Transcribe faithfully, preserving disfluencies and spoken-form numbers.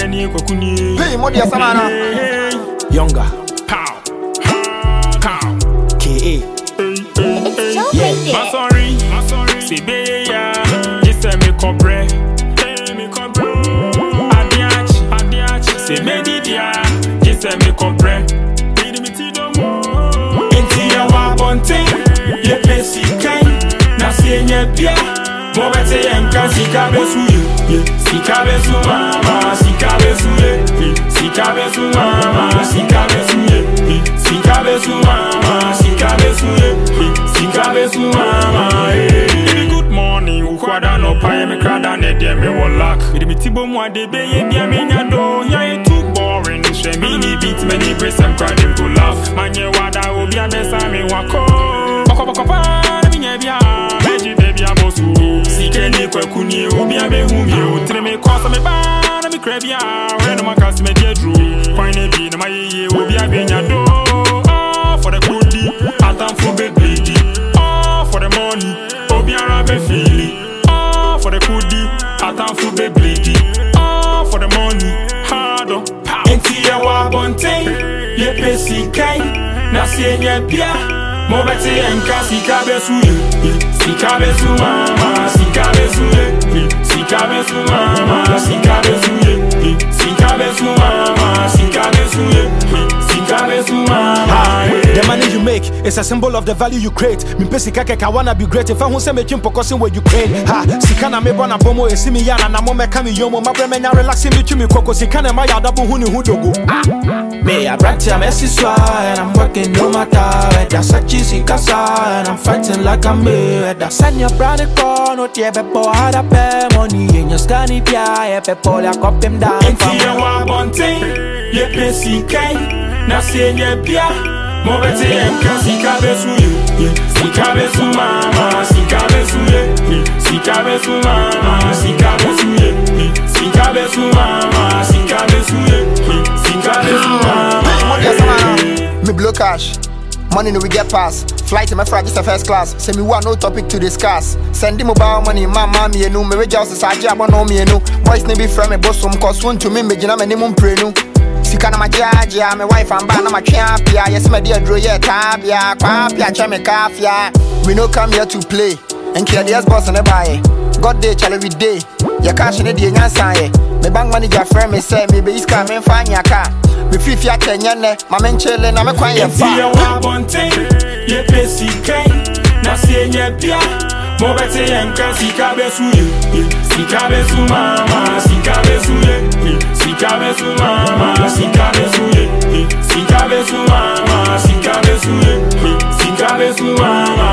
ni kwa kuni. Hey, Modia Samana. Younger. Pow. Pow. K A. Yeah. My sorry. My sorry. See be ya. Just say me compre. Hey me compre. Adiachi. Adiachi. See me didia. Just say me compre. Bidi mi ti do mo. Enti ya wa bonte. Ye pesi kai. Na si nye bia. Mo bete yenka sika besu ye. Sika besu mama. Sika besu ye. Sika besu mama. Sika besu ye. Sika besu mama. Sika besu ye. Sika besu mama. Good morning. Ukwada no paye me krada ne de me wolak. Bidi mi tibo mo ade be ye bia me nyado. Ya e too boring. She me ni beat me ni brace and cry them go laugh. Manye wada obi abesa me wako. Bako bako pa na mi nye bia. Meji baby abosu. Sike ni kwa kuni obi abe humi. Utire me kosa me ba na mi krebia. When my cast me dear drew. Kwa ne bi na ma ye obi abe nyado. Oh for the goodie, atam for baby. Oh for the money, obi arabe feely. Oh for the goodie, atam for baby. Oh for the money, hard on. Enti ya wa bonte, ye pesi kai. Na se nye bia. Mo bete yenka sika besu ye. Sika besu mama, sika besu ye. Sika besu mama, sika besu ye. Sika besu mama, sika besu ye. Sika besu mama. The money you make is a symbol of the value you create. Me pesi kake ka wanna be great. If I won't say me chim pokosin where you create. Ha, sika na me bona bomo e simi yana na mo me kami yomo. Ma bre me nya relaxing me chimi koko. Sika na ma yada bu huni hudogo. Me a brat ya messy swa and I'm working no matter. That's a cheesy casa and I'm fighting like I'm mad. That's a your brother call no tie be po hada pe money in your scanny pia e pe po la cop him down. Enti ya wa bonte, ye pesi kai. Na se nye bia. Mo bete yenka sika besu ye. Sika besu mama, sika besu ye. Sika besu mama, sika besu ye. Sika besu mama, sika besu ye. Sika besu mama. Modia Samana. Me blow cash. Money no we get pass. Flight in my flight just a first class. Say me want no topic to discuss. Send him mobile money, mama me no. Me we just say I no me no. Boys ne be friend me boss some cause one to me me gina me ni mum pray no. Sika na my jaja, my wife and ba na my champion. Yes my dear draw yeah tabia. Kwapia cha me kafia. We no come here to play. And kill the boss on the buy. God day chale we day. Ya cash in the day nyansa ye. Me bank manager friend me say me be iska me find ya car. Me fifi ya kenya ne, ma men chele na me kwan ye fa. Enti ya wa bonte, ye pesi kai. Na se nye bia. Mo bete yenka sika besu ye. Sika besu mama, sika besu ye. Sika besu mama, sika besu ye. Sika besu mama, sika besu ye. Sika besu mama.